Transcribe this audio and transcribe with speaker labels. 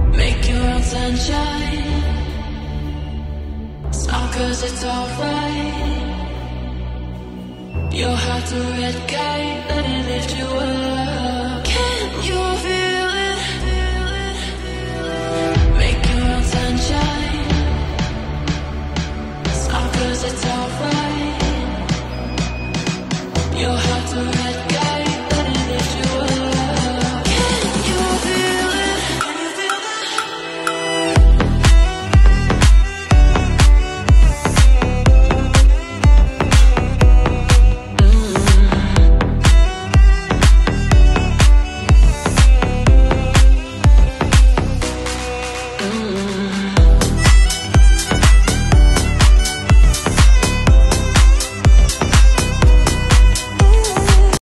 Speaker 1: Make your own sunshine. Smile 'cause it's alright. Your heart's a red kite, let it lift you up.